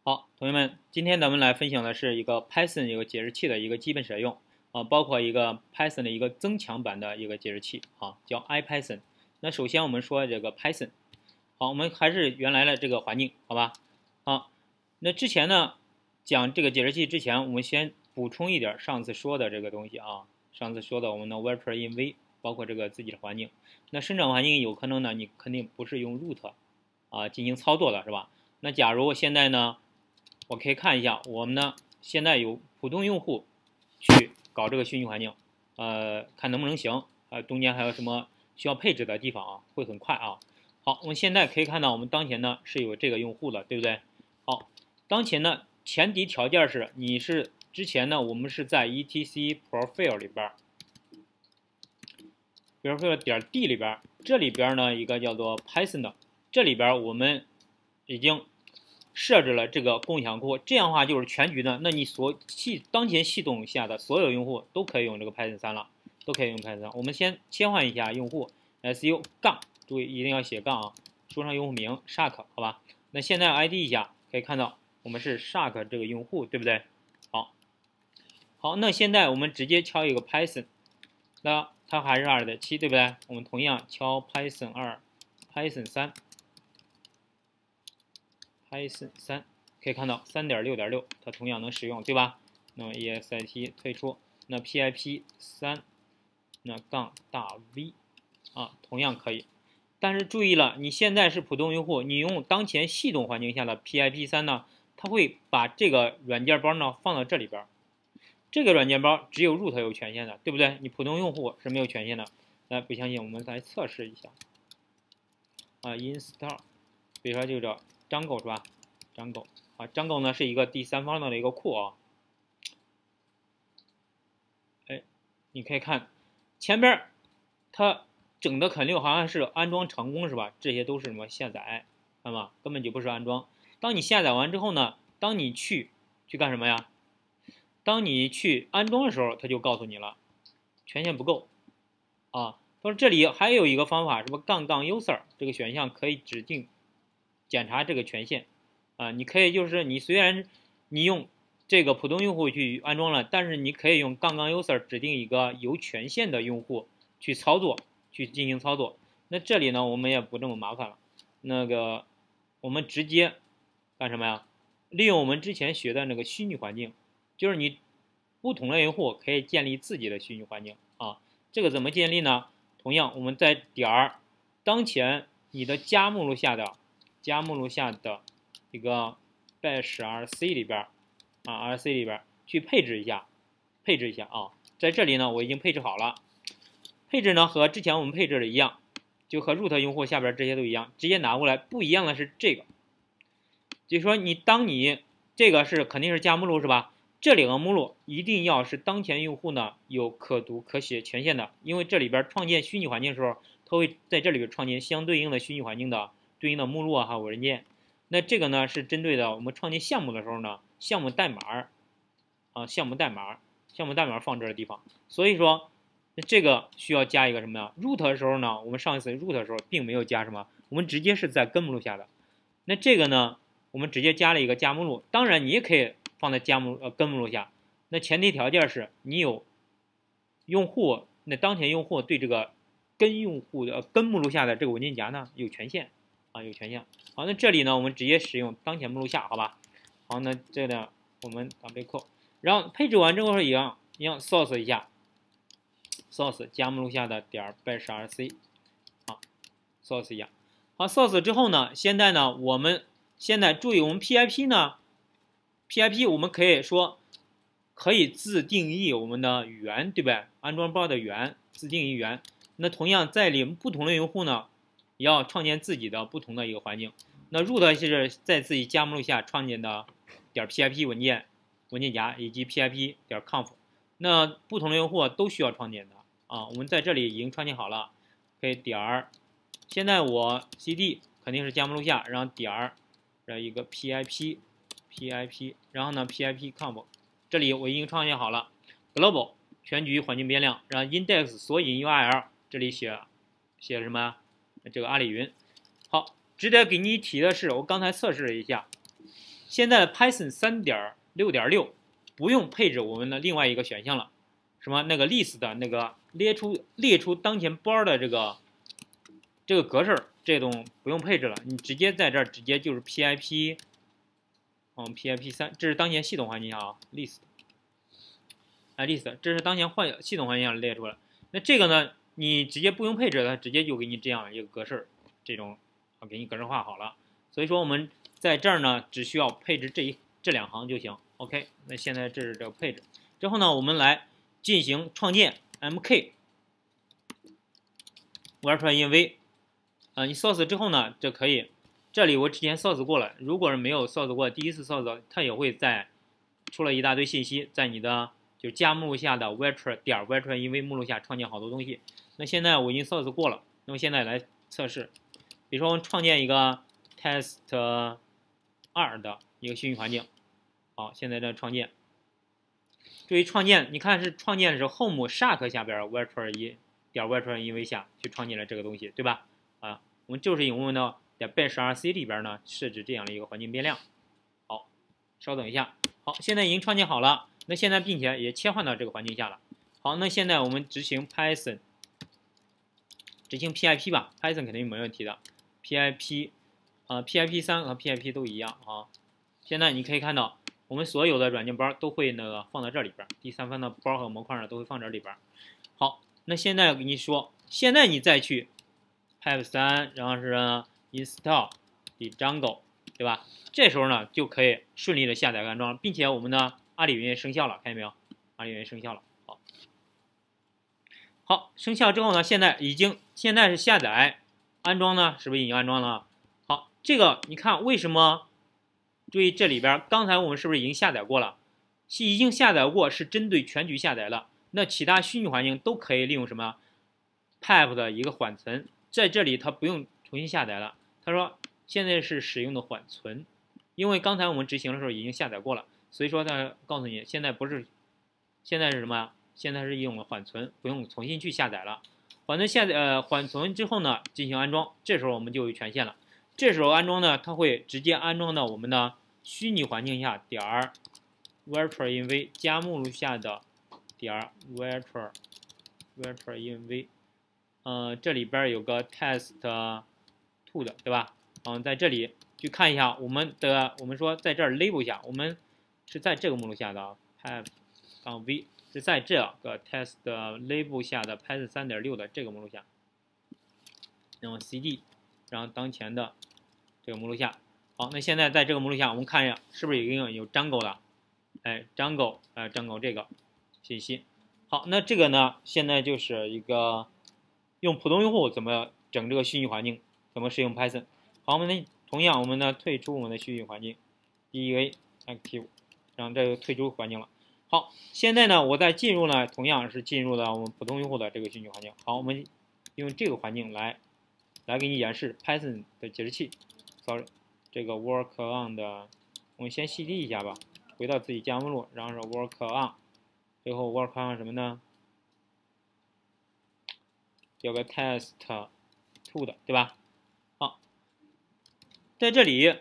好，同学们，今天咱们来分享的是一个 Python 一个解释器的一个基本使用包括一个 Python 的一个增强版的一个解释器叫 IPython。那首先我们说这个 Python， 好，我们还是原来的这个环境，好吧？好，那之前呢讲这个解释器之前，我们先补充一点上次说的这个东西上次说的我们的 Vector-env， 包括这个自己的环境。那生产环境有可能呢，你肯定不是用 root 进行操作的，是吧？那假如现在呢？我可以看一下，我们呢现在有普通用户去搞这个虚拟环境，看能不能行，中间还有什么需要配置的地方会很快好，我们现在可以看到，我们当前呢是有这个用户的，对不对？好，当前呢前提条件是你是之前呢我们是在 etc profile 里边 profile 点 d 里边，这里边呢一个叫做 Python 的，这里边我们已经设置了这个共享库，这样的话就是全局的，那你当前系统下的所有用户都可以用这个 Python 3了，都可以用 Python 3。我们先切换一下用户 su 杠，注意一定要写杠输上用户名 shark， 好吧？那现在 ID 一下，可以看到我们是 shark 这个用户，对不对？好，那现在我们直接敲一个 Python， 那它还是2.7，对不对？我们同样敲 Python 2 Python 3。Python 3可以看到 3.6.6， 它同样能使用，对吧？那么 exit 退出，那 pip 3，那杠大 V 同样可以。但是注意了，你现在是普通用户，你用当前系统环境下的 pip 3呢，它会把这个软件包呢放到这里边。这个软件包只有 root 有权限的，对不对？你普通用户是没有权限的。那不相信，我们来测试一下install， 比如说就这Django 是吧？Django 呢是一个第三方的一个库你可以看前边它整的肯定好像是安装成功是吧？这些都是什么下载，看吧，根本就不是安装。当你下载完之后呢，当你去干什么呀？当你去安装的时候，它就告诉你了，权限不够说这里还有一个方法，什么杠杠 user 这个选项可以指定检查这个权限你可以就是你虽然你用这个普通用户去安装了，但是你可以用杠杠 user 指定一个有权限的用户去操作，去进行操作。那这里呢，我们也不这么麻烦了，那个我们直接干什么呀？利用我们之前学的那个虚拟环境，就是你不同的用户可以建立自己的虚拟环境这个怎么建立呢？同样，我们在点当前你的加目录下的一个 bash rc 里边rc 里边去配置一下在这里呢我已经配置好了，配置呢和之前我们配置的一样，就和 root 用户下边这些都一样，直接拿过来。不一样的是这个，就是说当你这个是肯定是加目录是吧？这两个目录一定要是当前用户呢有可读可写权限的，因为这里边创建虚拟环境的时候，它会在这里边创建相对应的虚拟环境的对应的目录还有文件。那这个呢是针对的我们创建项目的时候呢，项目代码项目代码放这个地方。所以说这个需要加一个什么呀 ？root 的时候呢，我们上一次 root 的时候并没有加什么，我们直接是在根目录下的。那这个呢，我们直接加了一个加目录，当然你也可以放在根目录下。那前提条件是你有用户，那当前用户对这个根用户的根目录下的这个文件夹呢有权限有权限。好，那这里呢我们直接使用当前目录下，好吧？好，那这个我们double click，然后配置完之后是一样 source 一下 source 加目录下的点 bash rc source 一样。好 source 之后呢，现在呢我们现在注意我们 pip 呢 pip 我们可以说可以自定义我们的源，对不对？安装包的源自定义源。那同样在不同的用户呢也要创建自己的不同的一个环境。那 root 是在自己加目录下创建的点 pip 文件夹以及 pip 点 conf， 那不同的用户都需要创建的我们在这里已经创建好了，可以点现在我 cd 肯定是加目录下，然后点一个 pip， 然后呢 pip conf， 这里我已经创建好了 global 全局环境变量，然后 index 索引 url 这里写什么这个阿里云。好，值得给你提的是，我刚才测试了一下， 现在的 Python 3.6.6不用配置我们的另外一个选项了，什么那个 list 的那个列出当前包的这个格式，这种不用配置了，你直接在这儿直接就是 pip， pip3，这是当前系统环境下啊 list， 这是当前系统环境下列出来。那这个呢，你直接不用配置，它直接就给你这样一个格式，这种给你格式化好了。所以说我们在这儿呢，只需要配置这2行就行。OK， 那现在这是这个配置。之后呢，我们来进行创建 mk virtual env。你 source 之后呢，这可以，这里我之前 source 过了，如果是没有 source 过，第一次 source 它也会出了一大堆信息，在你的就加目录下的 virtual env 目录下创建好多东西。那现在我已经 source 过了，那么现在来测试，比如说我们创建一个 test 2的一个虚拟环境。好，现在在创建。对于创建，你看是创建的是 home shark 下边 virtual env 下去创建了这个东西，对吧？我们就是用我们的在 bashrc 里边呢设置这样的一个环境变量。好，稍等一下。好，现在已经创建好了。那现在并且也切换到这个环境下了。好，那现在我们执行 Python， 执行 pip 吧 ，Python 肯定没问题的。pip， pip3 和 pip 都一样啊。现在你可以看到，我们所有的软件包都会放到这里边，第三方的包和模块呢都会放这里边。好，那现在跟你说，现在你再去 pip3， 然后是 install Django， 对吧？这时候呢就可以顺利的下载安装，并且我们的阿里云生效了，看见没有？阿里云生效了。好，生效之后呢，现在是下载安装呢，是不是已经安装了？好，这个你看为什么？注意这里边，刚才我们是不是已经下载过了？已经下载过，是针对全局下载了。那其他虚拟环境都可以利用什么 ？pip 的一个缓存，在这里它不用重新下载了。他说现在是使用的缓存，因为刚才我们执行的时候已经下载过了，所以说他告诉你现在不是，现在是什么呀？现在是用了缓存，不用重新去下载了。缓存之后呢，进行安装，这时候我们就有权限了。这时候安装呢，它会直接安装到我们的虚拟环境下.virtual env 加目录下的.virtual env， 这里边有个 test 2的，对吧？在这里去看一下我们说在这儿 label 下，我们是在这个目录下的pip-v。是在这个 test label 下的 Python 3.6的这个目录下，然后 cd， 然后当前的这个目录下。好，那现在在这个目录下，我们看一下是不是已经有 Django 了？哎 ，Django 这个信息。好，那这个呢，现在就是一个用普通用户怎么整这个虚拟环境，怎么使用 Python。好，同样我们呢退出我们的虚拟环境 ，dea active， 然后这就退出环境了。好，现在呢，我再进入呢，同样是进入了我们普通用户的这个虚拟环境。好，我们用这个环境来给你演示 Python 的解释器。sorry， 这个 work on 的，我们先cd一下吧，回到自己家目录，然后是 work on， 最后 work on 什么呢？有个 test 2的，对吧？好，在这里。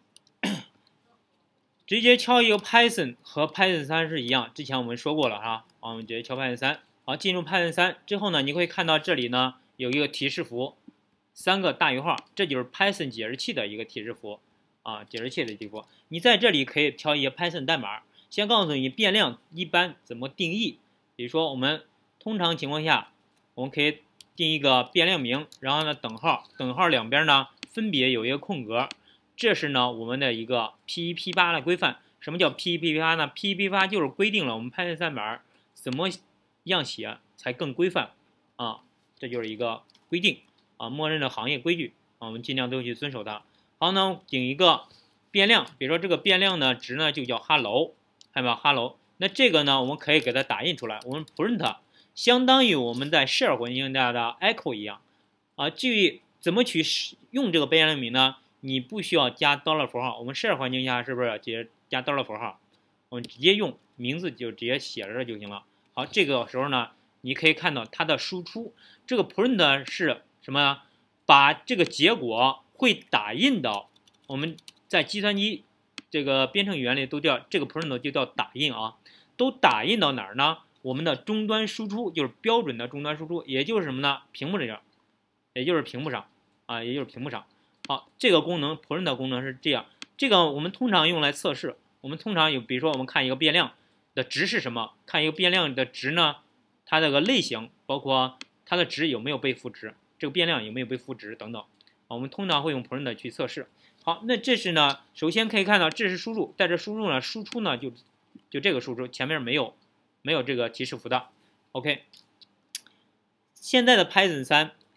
直接敲一个 Python 和 Python 3是一样，之前我们说过了哈。好，我们直接敲 Python 3。好，进入 Python 3之后呢，你会看到这里呢有一个提示符，3个大于号，这就是 Python 解释器的一个提示符啊，解释器的提示符。你在这里可以挑一些 Python 代码，先告诉你变量一般怎么定义。比如说我们通常情况下，我们可以定一个变量名，然后呢等号两边呢分别有一个空格。这是呢我们的一个 PEP8 的规范。什么叫 PEP8 呢 ？PEP8 就是规定了我们 Python 代码怎么样写才更规范啊，这就是一个规定啊，默认的行业规矩啊，我们尽量都去遵守它。好，那顶一个变量，比如说这个变量呢值呢就叫 hello， 看到没有 hello？ 那这个呢我们可以给它打印出来，我们 print 相当于我们在 shell 环境下的 echo 一样啊。至于怎么去用这个变量名呢？你不需要加$符号，我们 shell 环境下是不是直接加$符号？我们直接用名字就直接写着就行了。好，这个时候呢，你可以看到它的输出，这个 print 是什么呢？把这个结果会打印到我们在计算机这个编程语言里都叫这个 print 就叫打印啊，都打印到哪儿呢？我们的终端输出就是标准的终端输出，也就是什么呢？屏幕这边，也就是屏幕上啊，也就是屏幕上。好，这个功能 print 功能是这样，这个我们通常用来测试。我们通常有，比如说我们看一个变量的值是什么，看一个变量的值呢，它这个类型包括它的值有没有被赋值，这个变量有没有被赋值等等，我们通常会用 print 去测试。好，那这是呢，首先可以看到这是输入，在这输入呢，输出呢就这个输出，前面没有这个提示符的。OK， 现在的 Python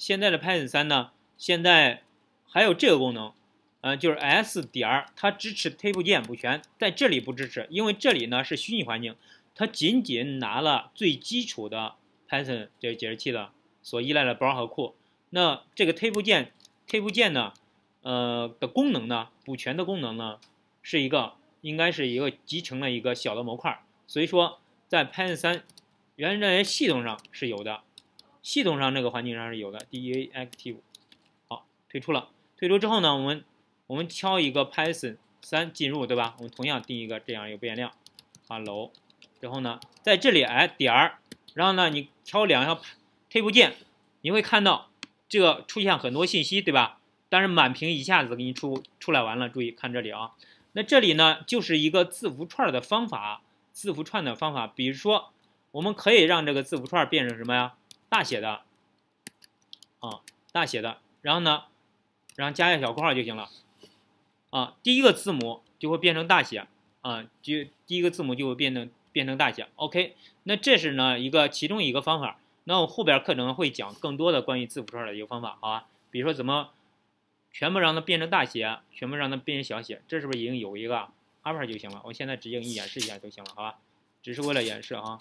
3，呢，现在还有这个功能，就是 s 点它支持 table 键补全，在这里不支持，因为这里呢是虚拟环境，它仅仅拿了最基础的 Python 这个解释器的所依赖的包和库。那这个 table 键呢，的功能呢，补全的功能呢，应该是一个集成了一个小的模块，所以说在 Python 3原来系统上是有的，系统上这个环境上是有的 DEA active。 好，退出了。退出之后呢，我们敲一个 Python 3进入，对吧？我们同样定一个这样一个变量 hello， 之后呢，在这里点，然后呢你敲两下 table 键，你会看到这个出现很多信息，对吧？但是满屏一下子给你出来完了，注意看这里啊。那这里呢就是一个字符串的方法，比如说我们可以让这个字符串变成什么呀？大写的啊，大写的，然后呢，然后加一个小括号就行了啊。第一个字母就会变成大写啊，第一个字母就会变成大写。OK， 那这是呢其中一个方法。那我后边课程会讲更多的关于字符串的一个方法，好吧？比如说怎么全部让它变成大写，全部让它变成小写，这是不是已经有一个 upper 就行了？我现在直接给你演示一下就行了，好吧？只是为了演示啊。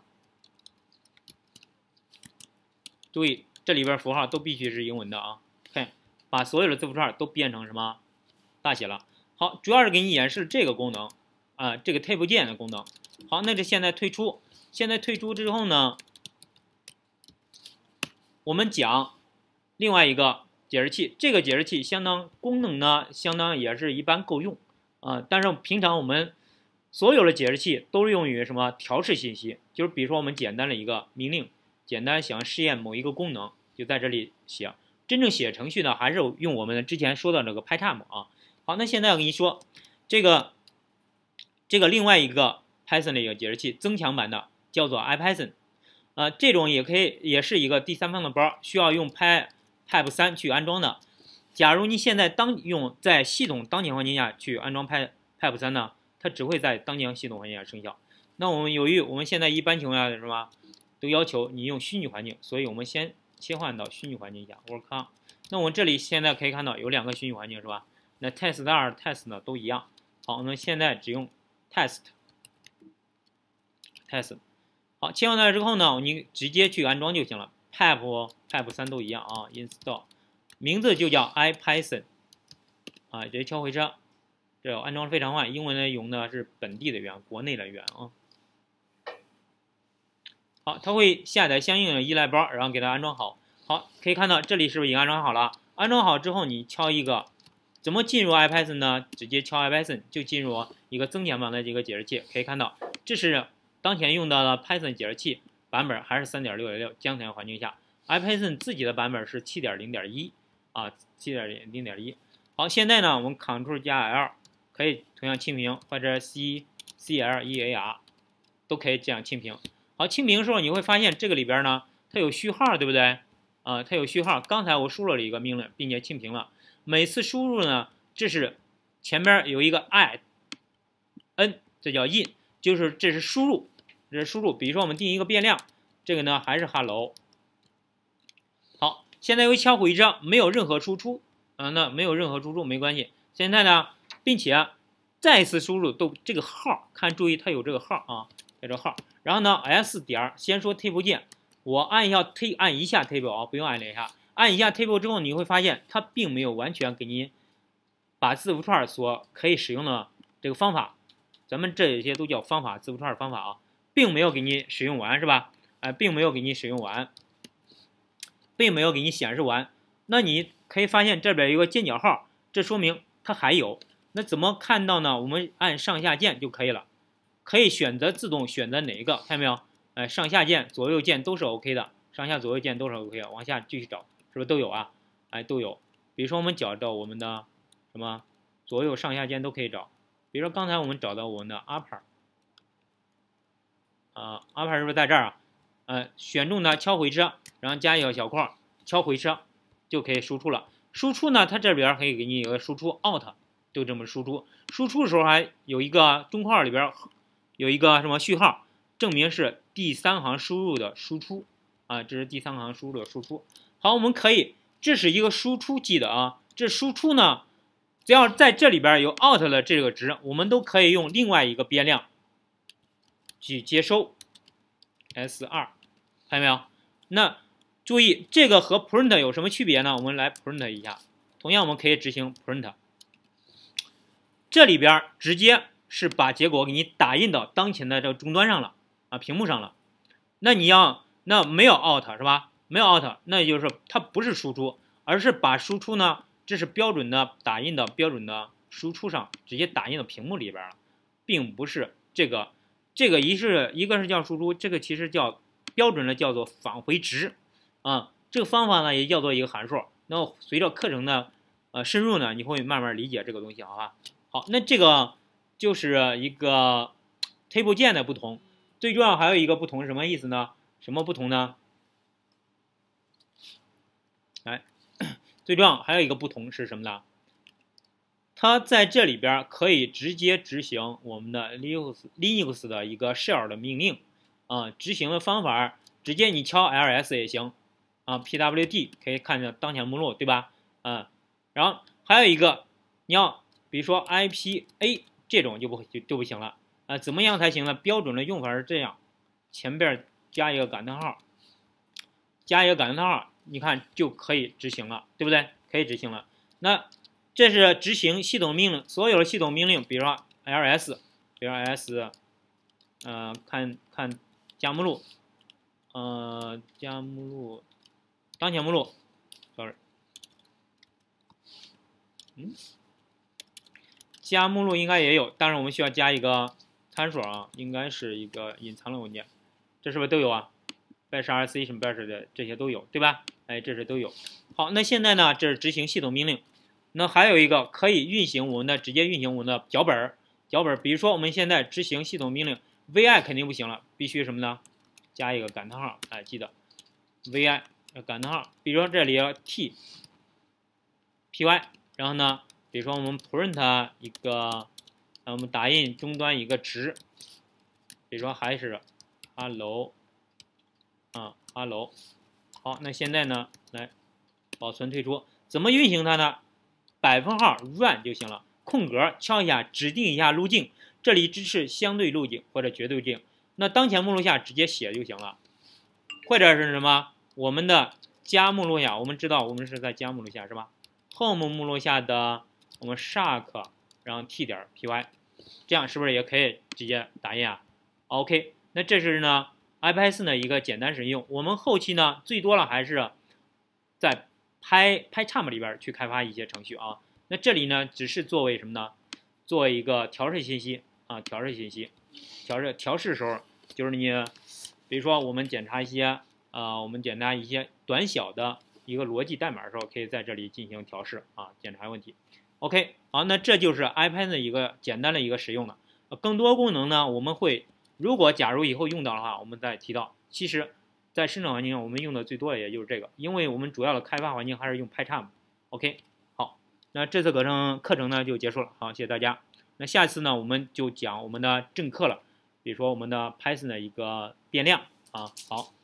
注意这里边符号都必须是英文的啊。看，把所有的字符串都变成什么大写了。好，主要是给你演示这个功能啊，这个 table 键的功能。好，那这现在退出，之后呢，我们讲另外一个解释器，这个解释器功能呢，相当也是一般够用啊。但是平常我们所有的解释器都是用于什么调试信息，就是比如说我们简单的一个命令，简单想试验某一个功能，就在这里写。真正写程序呢，还是用我们之前说的这个 PyCharm 啊。好，那现在我跟你说，这个另外一个 Python 的一个解释器增强版的叫做 IPython。这种也是一个第三方的包，需要用 Python 3去安装的。假如你现在在系统当前环境下去安装 Python 3呢，它只会在当前系统环境下生效。那由于我们现在一般情况下是什么，都要求你用虚拟环境，所以我们先切换到虚拟环境下 work on。那我这里现在可以看到有2个虚拟环境是吧？那 test 2、test 呢都一样。好，那现在只用 test。好，切换到之后呢，你直接去安装就行了。pipe 3都一样啊 ，install， 名字就叫 IPython 啊，直接敲回车。这安装非常快，英文呢用的是本地的源，国内的源啊。好，它会下载相应的依赖包，然后给它安装好。好，可以看到这里是不是已经安装好了？安装好之后，你敲一个，怎么进入 IPython 呢？直接敲 IPython 就进入一个增强版的这个解释器。可以看到，这是当前用到的 Python 解释器版本还是 3.6.6 江前环境下 ，IPython 自己的版本是 7.0.1 啊 ，7.0.1。好，现在呢，我们 Ctrl 加 L 可以同样清屏，或者 CLEAR 都可以这样清屏。好，清屏的时候你会发现这个里边呢，它有序号，对不对？它有序号。刚才我输入了一个命令，并且清屏了。每次输入呢，这是前边有一个 n， 这叫 in， 这是输入，比如说我们定一个变量，这个呢还是 hello。好，现在又敲回车，没有任何输出，那没有任何输出没关系。现在呢，并且再次输入这个号，注意它有这个号啊，在这号。然后呢 ，s 点先说 table 键，我按一下 table 啊，不用按2下，按一下 table 之后，你会发现它并没有完全给你把字符串所可以使用的这个方法，咱们这些都叫方法，字符串方法啊，并没有给你使用完，是吧？并没有给你使用完，并没有给你显示完。那你可以发现这边有个尖角号，这说明它还有。 那怎么看到呢？我们按上下键就可以了，可以选择自动选择哪一个，看见没有？上下键、左右键都是 OK 的，上下左右键都是 OK 的。往下继续找，是不是都有啊？都有。比如说我们找到我们的什么左右上下键都可以找。比如说刚才我们找到我们的 upper，upper 是不是在这儿啊？选中的敲回车，然后加一个小括，敲回车就可以输出了。输出呢，它这边可以给你有个输出 out， 就这么输出。输出的时候还有一个中括号里边有一个什么序号，证明是第3行输入的输出啊，这是第3行输入的输出。好，我们可以，这是一个输出记的啊，这输出呢，只要在这里边有 out 的这个值，我们都可以用另外一个变量去接收 S2， 看见没有？那注意这个和 print 有什么区别呢？我们来 print 一下，同样我们可以执行 print， 这里边直接是把结果给你打印到当前的这个终端上了啊，屏幕上了。那没有 out 是吧？没有 out， 那也就是说它不是输出，而是把输出呢，这是标准的打印到标准的输出上，直接打印到屏幕里边了，并不是这个一个是叫输出，这个其实叫标准的叫做返回值啊。这个方法呢也叫做一个函数。那么随着课程的深入呢，你会慢慢理解这个东西，好吧？好，那这个就是一个 table 键的不同。最重要还有一个不同是什么意思呢？什么不同呢？最重要还有一个不同是什么呢？它在这里边可以直接执行我们的 Linux 的一个 shell 的命令啊，执行的方法直接你敲 ls 也行啊 ，pwd 可以看见当前目录对吧？然后还有一个你要比如说 IPA 这种就不行了啊，怎么样才行呢？标准的用法是这样，前边加一个感叹号，你看就可以执行了，对不对？可以执行了。那这是执行系统命令，所有的系统命令，比如说 ls， 比如说 ls， 看加目录，加目录，当前目录 ，sorry， 加目录应该也有，但是我们需要加一个参数啊，应该是一个隐藏的文件，这是不是都有啊？bash rc 什么 bash 的这些都有，对吧？这是都有。好，那现在呢，这是执行系统命令。那还有一个可以运行我们的直接运行我们的脚本，比如说我们现在执行系统命令 vi 肯定不行了，必须什么呢？加一个感叹号，记得 vi 感叹号。比如说这里要 t py， 然后呢，比如说我们 print 一个，我们打印终端一个值，比如说还是 hello。hello， 好，那现在呢，来保存退出，怎么运行它呢？run 就行了，空格敲一下，指定一下路径，这里支持相对路径或者绝对路径，那当前目录下直接写就行了，或者是什么？我们的加目录下，我们知道我们是在加目录下是吧 ？home 目录下的我们 shark， 然后 t 点 py， 这样是不是也可以直接打印啊 ？OK， 那这是呢。IPython 的一个简单使用，我们后期呢最多了还是在PyCharm 里边去开发一些程序啊。那这里呢只是作为什么呢？作为一个调试信息啊，调试的时候就是你，比如说我们检查一些短小的一个逻辑代码的时候，可以在这里进行调试啊，检查问题。OK， 好，那这就是 IPython 的一个简单的一个使用了。更多功能呢，我们会。如果假如以后用到的话，我们再提到。其实，在生产环境上，我们用的最多的也就是这个，因为我们主要的开发环境还是用 PyCharm。OK， 好，那这次课程呢就结束了，好，谢谢大家。那下次呢，我们就讲我们的正课了，比如说我们的 Python 的一个变量啊，好。